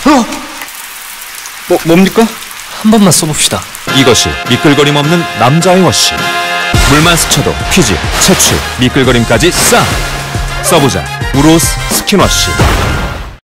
뭡니까? 한 번만 써봅시다. 이것이 미끌거림 없는 남자의 워시. 물만 스쳐도 피지, 채취, 미끌거림까지 싹! 써보자. 우로스 스킨워시.